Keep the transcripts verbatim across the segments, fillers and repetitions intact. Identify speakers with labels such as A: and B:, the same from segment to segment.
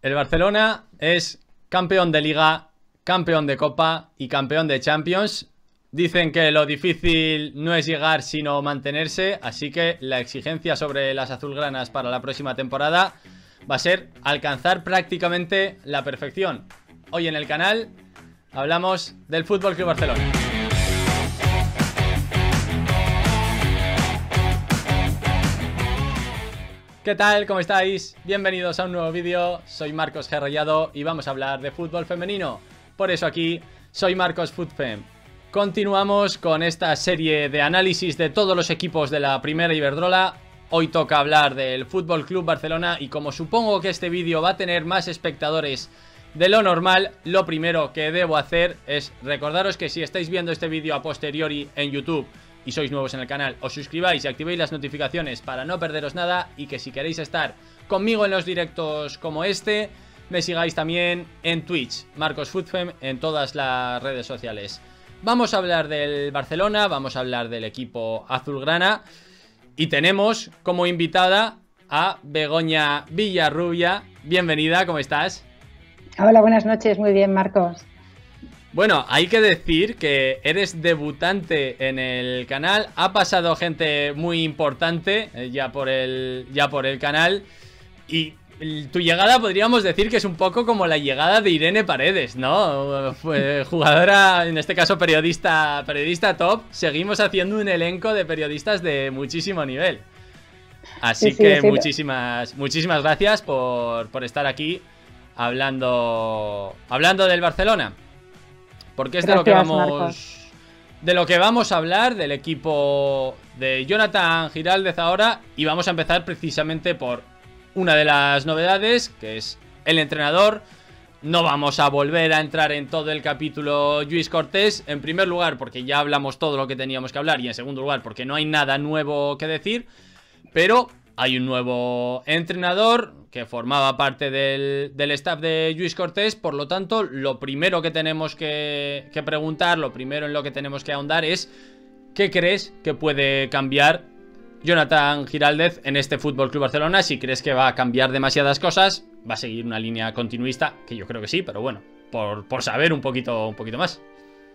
A: El Barcelona es campeón de Liga, campeón de Copa y campeón de Champions. Dicen que lo difícil no es llegar sino mantenerse, así que la exigencia sobre las azulgranas para la próxima temporada va a ser alcanzar prácticamente la perfección. Hoy en el canal hablamos del F C Barcelona. ¿Qué tal? ¿Cómo estáis? Bienvenidos a un nuevo vídeo. Soy Marcos G. Rayado y vamos a hablar de fútbol femenino. Por eso aquí soy Marcos FutFem. Continuamos con esta serie de análisis de todos los equipos de la Primera Iberdrola. Hoy toca hablar del F C Barcelona y como supongo que este vídeo va a tener más espectadores de lo normal, lo primero que debo hacer es recordaros que si estáis viendo este vídeo a posteriori en YouTube y sois nuevos en el canal, os suscribáis y activéis las notificaciones para no perderos nada, y que si queréis estar conmigo en los directos como este, me sigáis también en Twitch, Marcos FutFem, en todas las redes sociales. Vamos a hablar del Barcelona, vamos a hablar del equipo azulgrana y tenemos como invitada a Begoña Villarrubia. Bienvenida, ¿cómo estás?
B: Hola, buenas noches, muy bien, Marcos.
A: Bueno, hay que decir que eres debutante en el canal. Ha pasado gente muy importante eh, ya por el, ya por el canal. Y tu llegada podríamos decir que es un poco como la llegada de Irene Paredes, ¿no? Fue jugadora, en este caso periodista, periodista top. Seguimos haciendo un elenco de periodistas de muchísimo nivel. Así sí, sí, que sí. muchísimas, muchísimas gracias por, por estar aquí hablando, hablando del Barcelona. Porque es Gracias, de lo que vamos Marcos. de lo que vamos a hablar, del equipo de Jonathan Giraldez ahora. Y vamos a empezar precisamente por una de las novedades, que es el entrenador. No vamos a volver a entrar en todo el capítulo Lluís Cortés. En primer lugar, porque ya hablamos todo lo que teníamos que hablar. Y en segundo lugar, porque no hay nada nuevo que decir. Pero hay un nuevo entrenador que formaba parte del, del staff de Lluís Cortés. Por lo tanto, lo primero que tenemos que, que preguntar, lo primero en lo que tenemos que ahondar es ¿qué crees que puede cambiar Jonathan Giraldez en este F C Barcelona? Si crees que va a cambiar demasiadas cosas, va a seguir una línea continuista, que yo creo que sí, pero bueno, por, por saber un poquito, un poquito más.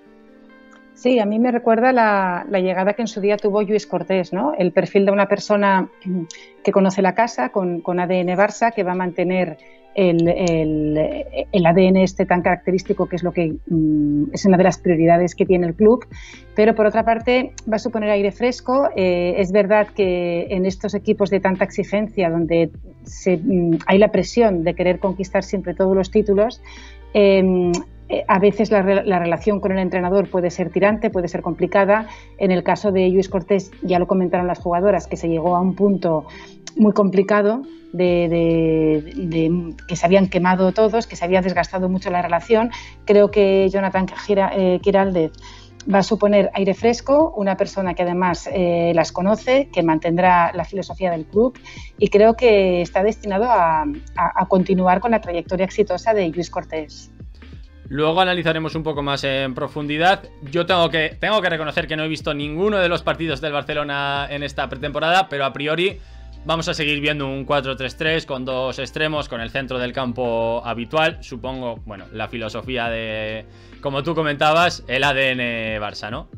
B: Sí, a mí me recuerda la, la llegada que en su día tuvo Lluís Cortés, ¿no? El perfil de una persona que conoce la casa, con, con A D N Barça, que va a mantener el, el, el A D N este tan característico, que es lo que mm, es una de las prioridades que tiene el club, pero por otra parte va a suponer aire fresco. Eh, es verdad que en estos equipos de tanta exigencia, donde se, mm, hay la presión de querer conquistar siempre todos los títulos, eh, a veces la, la relación con el entrenador puede ser tirante, puede ser complicada. En el caso de Lluís Cortés, ya lo comentaron las jugadoras, que se llegó a un punto muy complicado de, de, de que se habían quemado todos, que se había desgastado mucho la relación. Creo que Jonathan Giraldez va a suponer aire fresco, una persona que además eh, las conoce, que mantendrá la filosofía del club, y creo que está destinado a, a, a continuar con la trayectoria exitosa de Lluís Cortés.
A: Luego analizaremos un poco más en profundidad. Yo tengo que, tengo que reconocer que no he visto ninguno de los partidos del Barcelona en esta pretemporada, pero a priori vamos a seguir viendo un cuatro tres tres con dos extremos, con el centro del campo habitual. Supongo, bueno, la filosofía de, como tú comentabas, el A D N Barça, ¿no?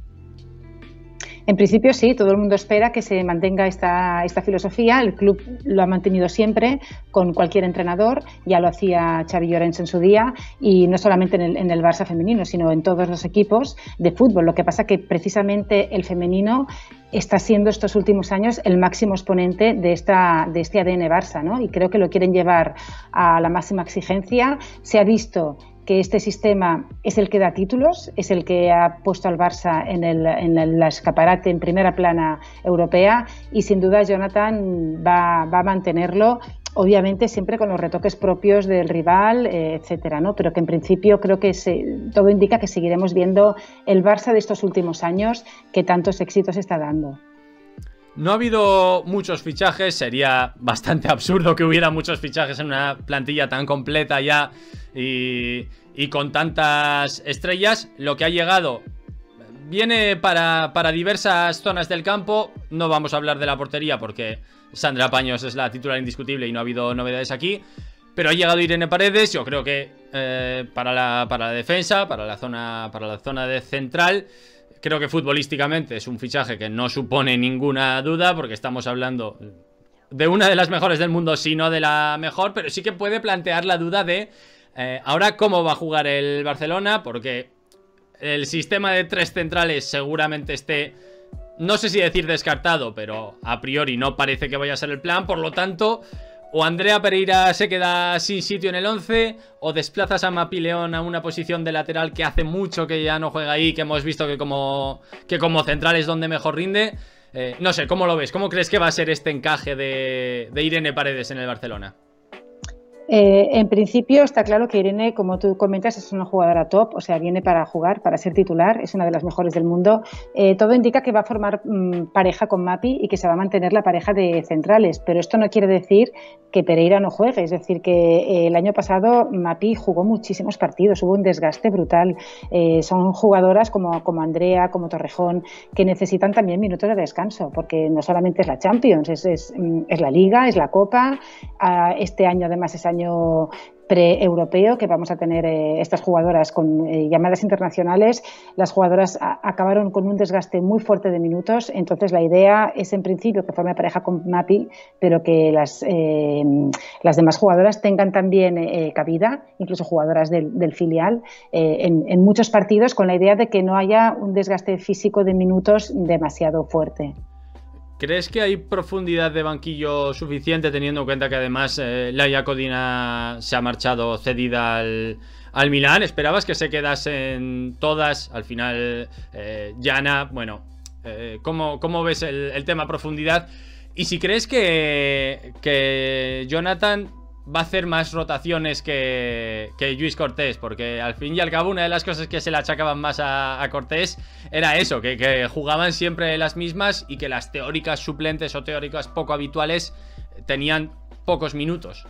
B: En principio sí, todo el mundo espera que se mantenga esta, esta filosofía. El club lo ha mantenido siempre con cualquier entrenador, ya lo hacía Xavi Llorens en su día, y no solamente en el, en el Barça femenino, sino en todos los equipos de fútbol. Lo que pasa que precisamente el femenino está siendo estos últimos años el máximo exponente de, esta, de este A D N Barça, ¿no? Y creo que lo quieren llevar a la máxima exigencia. Se ha visto que este sistema es el que da títulos, es el que ha puesto al Barça en el, en el escaparate en primera plana europea, y sin duda Jonathan va, va a mantenerlo, obviamente siempre con los retoques propios del rival, eh, etcétera, ¿no? Pero que en principio creo que se, todo indica que seguiremos viendo el Barça de estos últimos años que tantos éxitos está dando.
A: No ha habido muchos fichajes, sería bastante absurdo que hubiera muchos fichajes en una plantilla tan completa ya y, y con tantas estrellas. Lo que ha llegado viene para, para diversas zonas del campo. No vamos a hablar de la portería porque Sandra Paños es la titular indiscutible y no ha habido novedades aquí. pero ha llegado Irene Paredes. Yo creo que eh, para, la, para la defensa, para la zona, para la zona de central, creo que futbolísticamente es un fichaje que no supone ninguna duda, porque estamos hablando de una de las mejores del mundo, si no de la mejor, pero sí que puede plantear la duda de eh, ahora cómo va a jugar el Barcelona, porque el sistema de tres centrales seguramente esté, no sé si decir descartado, pero a priori no parece que vaya a ser el plan. Por lo tanto, o Andrea Pereira se queda sin sitio en el once, o desplazas a Mapi León a una posición de lateral que hace mucho que ya no juega ahí, que hemos visto que como, que como central es donde mejor rinde. Eh, no sé, ¿cómo lo ves? ¿Cómo crees que va a ser este encaje de, de Irene Paredes en el Barcelona?
B: Eh, en principio está claro que Irene, como tú comentas, es una jugadora top, o sea, viene para jugar, para ser titular, es una de las mejores del mundo. Eh, todo indica que va a formar mmm, pareja con Mapi y que se va a mantener la pareja de centrales, pero esto no quiere decir que Pereira no juegue, es decir, que eh, el año pasado Mapi jugó muchísimos partidos, hubo un desgaste brutal. Eh, son jugadoras como, como Andrea, como Torrejón, que necesitan también minutos de descanso, porque no solamente es la Champions, es, es, es la Liga, es la Copa. Ah, este año además es año pre-europeo, que vamos a tener eh, estas jugadoras con eh, llamadas internacionales. Las jugadoras a, acabaron con un desgaste muy fuerte de minutos, entonces la idea es en principio que forme pareja con Mapi, pero que las, eh, las demás jugadoras tengan también eh, cabida, incluso jugadoras del, del filial, eh, en, en muchos partidos, con la idea de que no haya un desgaste físico de minutos demasiado fuerte.
A: ¿Crees que hay profundidad de banquillo suficiente, teniendo en cuenta que además eh, Laia Codina se ha marchado cedida al, al Milán? ¿Esperabas que se quedasen todas? Al final, eh, Jana, bueno, eh, ¿cómo, ¿cómo ves el, el tema profundidad? Y si crees que, que Jonathan va a hacer más rotaciones que, que Lluís Cortés, porque al fin y al cabo una de las cosas que se le achacaban más a, a Cortés era eso, que, que jugaban siempre las mismas y que las teóricas suplentes o teóricas poco habituales tenían pocos minutos.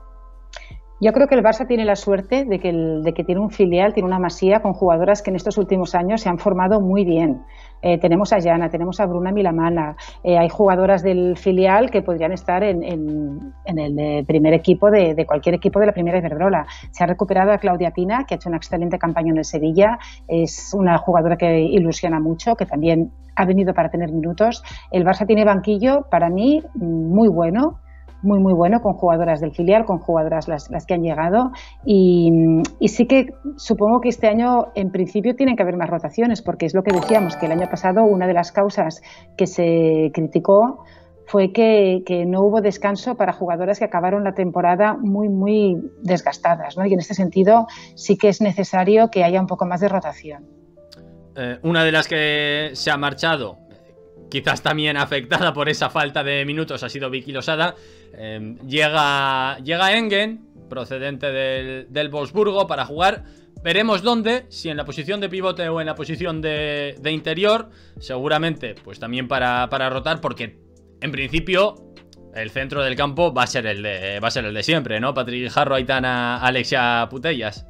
B: Yo creo que el Barça tiene la suerte de que, el, de que tiene un filial, tiene una masía con jugadoras que en estos últimos años se han formado muy bien. Eh, tenemos a Jana, tenemos a Bruna Milamana, eh, hay jugadoras del filial que podrían estar en, en, en el eh, primer equipo de, de cualquier equipo de la primera Iberdrola. Se ha recuperado a Claudia Pina, que ha hecho una excelente campaña en el Sevilla, es una jugadora que ilusiona mucho, que también ha venido para tener minutos. El Barça tiene banquillo, para mí, muy bueno, muy muy bueno, con jugadoras del filial, con jugadoras las, las que han llegado y, y sí que supongo que este año en principio tienen que haber más rotaciones, porque es lo que decíamos, que el año pasado una de las causas que se criticó fue que, que no hubo descanso para jugadoras que acabaron la temporada muy muy desgastadas, ¿no? Y en este sentido sí que es necesario que haya un poco más de rotación.
A: Eh, una de las que se ha marchado, quizás también afectada por esa falta de minutos, ha sido Vicky Losada. Eh, llega, llega Engen, procedente del, del Wolfsburgo, para jugar. Veremos dónde, si en la posición de pivote o en la posición de, de interior. Seguramente, pues también para, para rotar, porque en principio el centro del campo va a ser el de, va a ser el de siempre, ¿no? Patrick Jarro, Aitana, Alexia Putellas.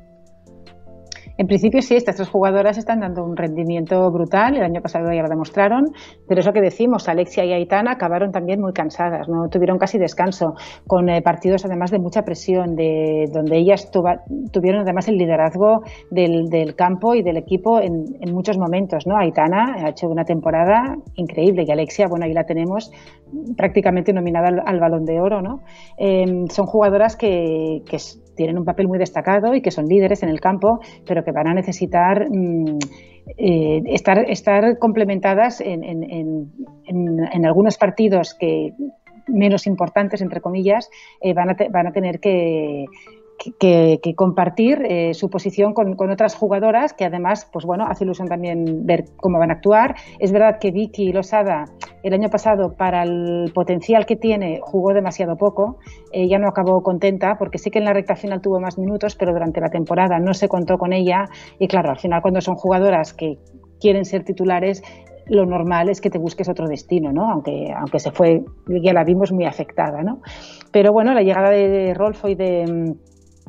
B: En principio sí, estas tres jugadoras están dando un rendimiento brutal, el año pasado ya lo demostraron, pero es lo que decimos, Alexia y Aitana acabaron también muy cansadas, no tuvieron casi descanso, con eh, partidos además de mucha presión, de donde ellas tuva, tuvieron además el liderazgo del, del campo y del equipo en, en muchos momentos, ¿no? Aitana ha hecho una temporada increíble y Alexia, bueno, ahí la tenemos prácticamente nominada al, al Balón de Oro, ¿no? Eh, son jugadoras que, que tienen un papel muy destacado y que son líderes en el campo, pero que van a necesitar mmm, eh, estar, estar complementadas en, en, en, en, en algunos partidos que menos importantes, entre comillas, eh, van, a te, van a tener que... Que, que compartir eh, su posición con, con otras jugadoras, que además, pues bueno, hace ilusión también ver cómo van a actuar. Es verdad que Vicky Losada el año pasado, para el potencial que tiene, jugó demasiado poco, eh, ya no acabó contenta, porque sí que en la recta final tuvo más minutos, pero durante la temporada no se contó con ella, y claro, al final cuando son jugadoras que quieren ser titulares, lo normal es que te busques otro destino, ¿no? Aunque, aunque se fue, ya la vimos muy afectada, ¿no? Pero bueno, la llegada de Rolfo y de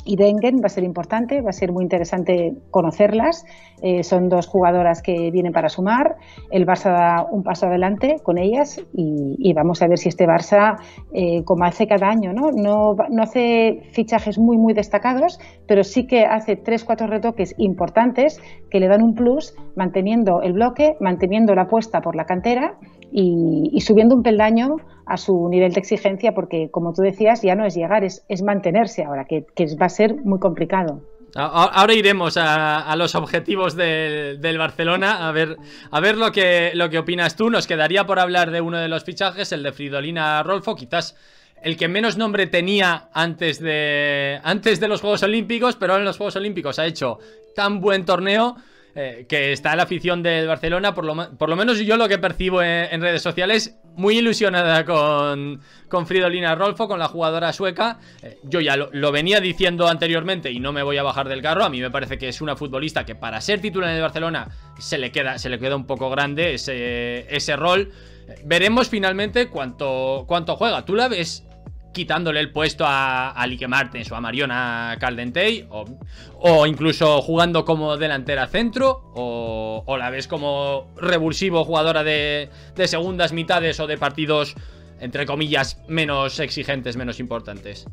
B: y Dengen va a ser importante, va a ser muy interesante conocerlas. Eh, son dos jugadoras que vienen para sumar. El Barça da un paso adelante con ellas y, y vamos a ver si este Barça, eh, como hace cada año, ¿no? No, no hace fichajes muy, muy destacados, pero sí que hace tres, cuatro retoques importantes que le dan un plus, manteniendo el bloque, manteniendo la apuesta por la cantera y, y subiendo un peldaño a su nivel de exigencia, porque, como tú decías, ya no es llegar, es, es mantenerse ahora, que, que va a ser muy complicado.
A: Ahora iremos a, a los objetivos del, del Barcelona, a ver, a ver lo que, lo que opinas tú. Nos quedaría por hablar de uno de los fichajes, el de Fridolina Rolfo, quizás el que menos nombre tenía antes de, antes de los Juegos Olímpicos, pero en los Juegos Olímpicos ha hecho tan buen torneo eh, que está la afición del Barcelona, por lo, por lo menos yo lo que percibo en, en redes sociales, muy ilusionada con, con Fridolina Rolfo, con la jugadora sueca. Eh, yo ya lo, lo venía diciendo anteriormente y no me voy a bajar del carro. A mí me parece que es una futbolista que para ser titular en el Barcelona se le queda, se le queda un poco grande ese, ese rol. Eh, veremos finalmente cuánto, cuánto juega. ¿Tú la ves quitándole el puesto a, a Lieke Martens o a Mariona Caldentey, o, o incluso jugando como delantera centro, o, o la ves como revulsivo, jugadora de, de segundas mitades o de partidos, entre comillas, menos exigentes, menos importantes?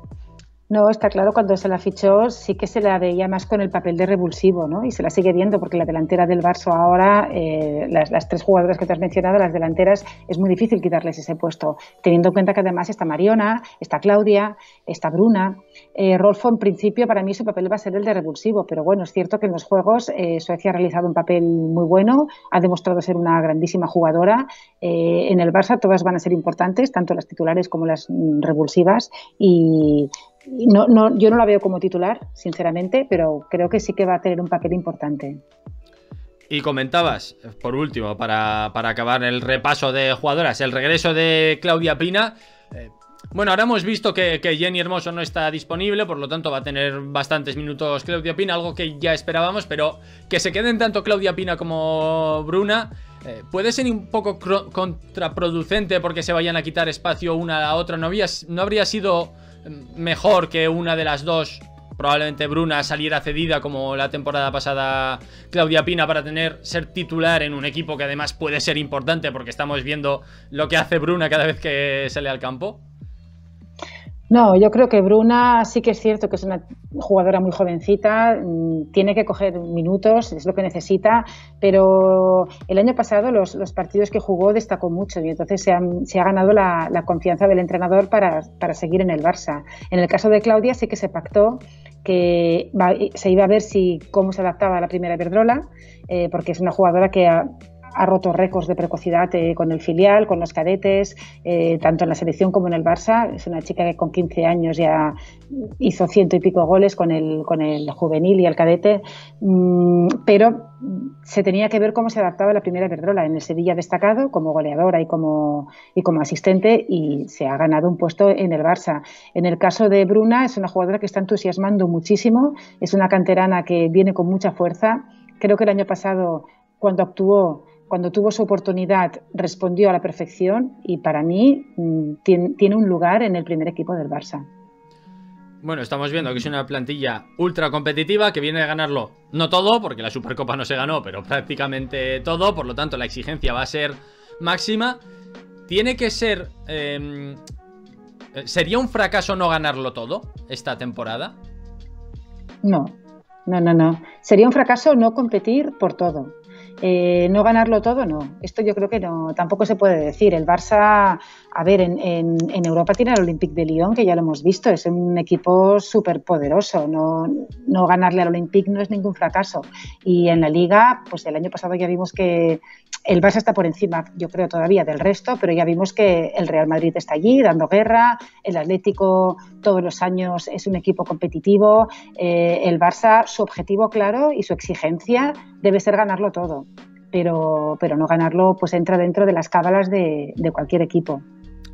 B: No, está claro, cuando se la fichó sí que se la veía más con el papel de revulsivo, ¿no? Y se la sigue viendo porque la delantera del Barça ahora, eh, las, las tres jugadoras que te has mencionado, las delanteras, es muy difícil quitarles ese puesto, teniendo en cuenta que además está Mariona, está Claudia, está Bruna. Eh, Rolfo, en principio, para mí su papel va a ser el de revulsivo, pero bueno, es cierto que en los Juegos eh, Suecia ha realizado un papel muy bueno, ha demostrado ser una grandísima jugadora. Eh, en el Barça todas van a ser importantes, tanto las titulares como las mm, revulsivas, y No, no, yo no la veo como titular, sinceramente, pero creo que sí que va a tener un papel importante.
A: Y comentabas, por último, para, para acabar el repaso de jugadoras, el regreso de Claudia Pina. Eh, bueno, ahora hemos visto que, que Jenny Hermoso no está disponible, por lo tanto va a tener bastantes minutos Claudia Pina, algo que ya esperábamos, pero que se queden tanto Claudia Pina como Bruna eh, puede ser un poco contraproducente porque se vayan a quitar espacio una a la otra. No, había, no habría sido mejor que una de las dos, probablemente Bruna, saliera cedida como la temporada pasada Claudia Pina, para tener ser titular en un equipo que además puede ser importante, porque estamos viendo lo que hace Bruna cada vez que sale al campo?
B: No, yo creo que Bruna sí que es cierto que es una jugadora muy jovencita, tiene que coger minutos, es lo que necesita, pero el año pasado los, los partidos que jugó destacó mucho y entonces se ha, se ha ganado la, la confianza del entrenador para, para seguir en el Barça. En el caso de Claudia sí que se pactó que va, se iba a ver si cómo se adaptaba a la primera Iberdrola, eh, porque es una jugadora que ha, ha roto récords de precocidad eh, con el filial, con los cadetes, eh, tanto en la selección como en el Barça. Es una chica que con quince años ya hizo ciento y pico goles con el, con el juvenil y el cadete, mm, pero se tenía que ver cómo se adaptaba a la primera Iberdrola. En el Sevilla destacado como goleadora y como, y como asistente, y se ha ganado un puesto en el Barça. En el caso de Bruna, es una jugadora que está entusiasmando muchísimo, es una canterana que viene con mucha fuerza. Creo que el año pasado, cuando actuó, cuando tuvo su oportunidad, respondió a la perfección y para mí tiene, tiene un lugar en el primer equipo del Barça.
A: Bueno, estamos viendo que es una plantilla ultra competitiva que viene a ganarlo, no todo, porque la Supercopa no se ganó, pero prácticamente todo, por lo tanto la exigencia va a ser máxima. Tiene que ser... Eh, ¿Sería un fracaso no ganarlo todo esta temporada?
B: No, no, no, no. Sería un fracaso no competir por todo. Eh, no ganarlo todo, no. Esto yo creo que no, tampoco se puede decir. El Barça, a ver, en, en, en Europa tiene al Olympique de Lyon, que ya lo hemos visto, es un equipo súper poderoso. No, no ganarle al Olympique no es ningún fracaso. Y en la Liga, pues el año pasado ya vimos que el Barça está por encima, yo creo, todavía del resto, pero ya vimos que el Real Madrid está allí dando guerra, el Atlético todos los años es un equipo competitivo, eh, el Barça, su objetivo claro y su exigencia debe ser ganarlo todo, pero, pero no ganarlo pues entra dentro de las cábalas de, de cualquier equipo.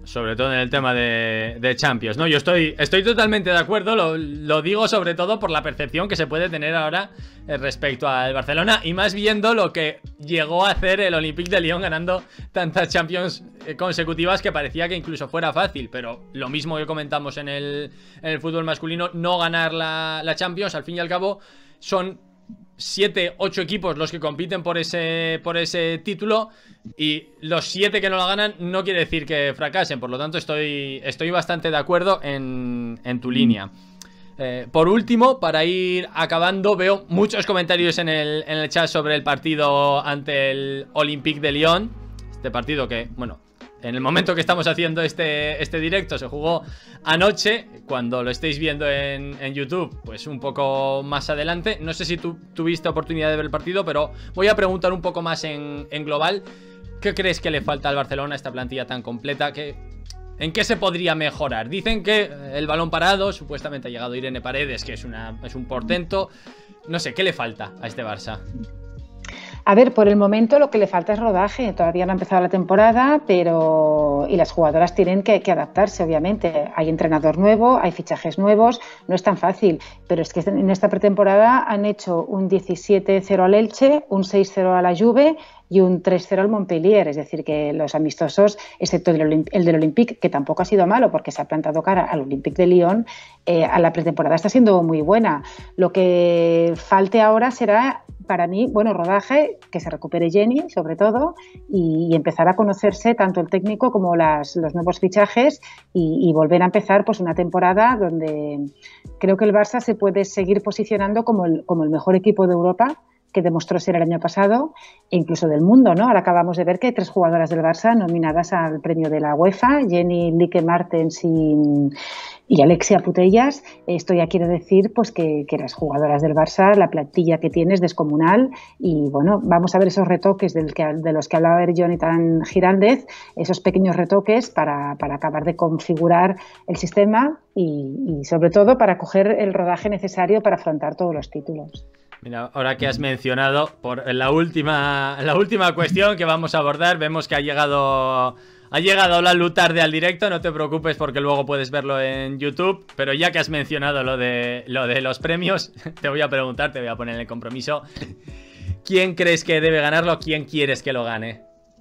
A: sobre todo en el tema de, de Champions, ¿no? Yo estoy, estoy totalmente de acuerdo, lo, lo digo sobre todo por la percepción que se puede tener ahora respecto al Barcelona, y más viendo lo que llegó a hacer el Olympique de Lyon ganando tantas Champions consecutivas que parecía que incluso fuera fácil, pero lo mismo que comentamos en el, en el fútbol masculino, no ganar la, la Champions, al fin y al cabo son siete, ocho equipos los que compiten por ese, por ese título, y los siete que no lo ganan no quiere decir que fracasen. Por lo tanto estoy, estoy bastante de acuerdo en, en tu línea. eh, Por último, para ir acabando, veo muchos comentarios en el, en el chat sobre el partido ante el Olympique de Lyon. Este partido que, bueno, en el momento que estamos haciendo este, este directo se jugó anoche. Cuando lo estéis viendo en, en YouTube, pues un poco más adelante. No sé si tú tuviste oportunidad de ver el partido, pero voy a preguntar un poco más en, en global. ¿Qué crees que le falta al Barcelona a esta plantilla tan completa? ¿Qué, ¿En qué se podría mejorar? Dicen que el balón parado, supuestamente ha llegado Irene Paredes, que es, una, es un portento. No sé, ¿qué le falta a este Barça?
B: A ver, por el momento lo que le falta es rodaje. Todavía no ha empezado la temporada, pero y las jugadoras tienen que, que adaptarse, obviamente. Hay entrenador nuevo, hay fichajes nuevos, no es tan fácil. Pero es que en esta pretemporada han hecho un diecisiete cero al Elche, un seis cero a la Juve y un tres cero al Montpellier. Es decir, que los amistosos, excepto el, Olymp el del Olympique, que tampoco ha sido malo porque se ha plantado cara al Olympique de Lyon, eh, a la pretemporada está siendo muy buena. Lo que falte ahora será, para mí, bueno, rodaje, que se recupere Jenny, sobre todo, y, y empezar a conocerse tanto el técnico como las, los nuevos fichajes y, y volver a empezar pues una temporada donde creo que el Barça se puede seguir posicionando como el, como el mejor equipo de Europa, que demostró ser el año pasado, e incluso del mundo, ¿no? Ahora acabamos de ver que hay tres jugadoras del Barça nominadas al premio de la UEFA, Jenny Lique Martens y, y Alexia Putellas. Esto ya quiere decir pues que, que las jugadoras del Barça, la plantilla que tiene es descomunal, y bueno, vamos a ver esos retoques del que, de los que hablaba Jonathan Giraldez, esos pequeños retoques para, para acabar de configurar el sistema y, y sobre todo para coger el rodaje necesario para afrontar todos los títulos.
A: Mira, ahora que has mencionado por la última, la última cuestión que vamos a abordar, vemos que ha llegado, ha llegado la luz tarde al directo. No te preocupes porque luego puedes verlo en YouTube, pero ya que has mencionado lo de, lo de los premios, te voy a preguntar, te voy a poner en el compromiso. ¿Quién crees que debe ganarlo? ¿Quién quieres que lo gane?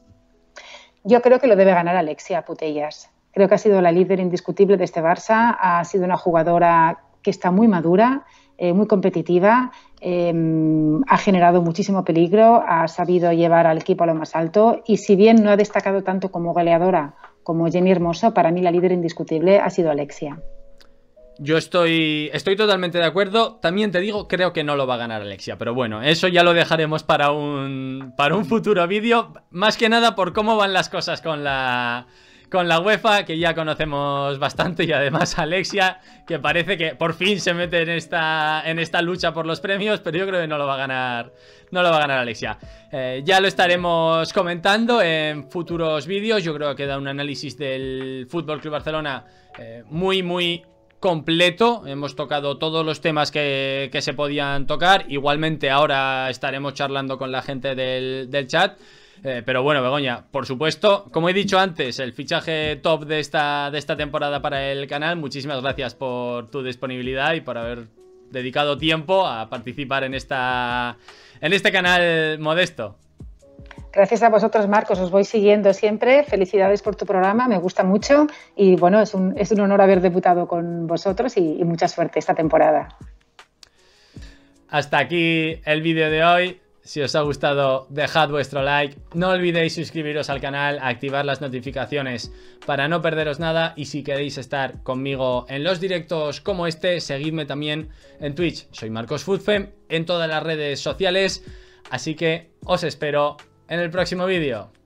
B: Yo creo que lo debe ganar Alexia Putellas. Creo que ha sido la líder indiscutible de este Barça, ha sido una jugadora que está muy madura, eh, muy competitiva, eh, ha generado muchísimo peligro, ha sabido llevar al equipo a lo más alto, y si bien no ha destacado tanto como goleadora como Jenny Hermoso, para mí la líder indiscutible ha sido Alexia.
A: Yo estoy, estoy totalmente de acuerdo. También te digo, creo que no lo va a ganar Alexia, pero bueno, eso ya lo dejaremos para un, para un futuro vídeo. Más que nada por cómo van las cosas con la... con la UEFA, que ya conocemos bastante, y además Alexia, que parece que por fin se mete en esta, en esta lucha por los premios, pero yo creo que no lo va a ganar, no lo va a ganar Alexia. Eh, ya lo estaremos comentando en futuros vídeos. Yo creo que queda un análisis del F C Barcelona eh, muy, muy completo. Hemos tocado todos los temas que, que se podían tocar. Igualmente ahora estaremos charlando con la gente del, del chat. Eh, pero bueno, Begoña, por supuesto, como he dicho antes, el fichaje top de esta, de esta temporada para el canal. Muchísimas gracias por tu disponibilidad y por haber dedicado tiempo a participar en, esta, en este canal modesto.
B: Gracias a vosotros, Marcos, os voy siguiendo siempre. Felicidades por tu programa, me gusta mucho y bueno, es un, es un honor haber debutado con vosotros y, y mucha suerte esta temporada.
A: Hasta aquí el vídeo de hoy. Si os ha gustado, dejad vuestro like. No olvidéis suscribiros al canal, activar las notificaciones para no perderos nada. Y si queréis estar conmigo en los directos como este, seguidme también en Twitch. Soy Marcos Foodfem en todas las redes sociales. Así que os espero en el próximo vídeo.